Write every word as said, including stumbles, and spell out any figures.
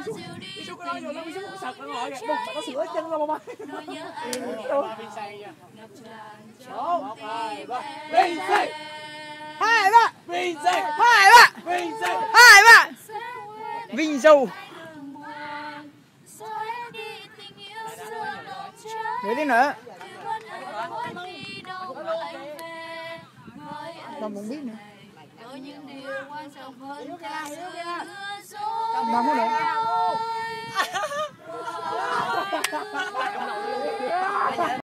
Bisu có nói vô nó Bisu có sợt nó ngồi kìa, đùng mà có sữa chân ra mà. Một, hai, ba. Bisu. Hai ba. Bisu. Hai ba. Bisu. Hai ba. Vinh Dâu. Nữa tí nữa. Con muốn biết nữa. Con không được.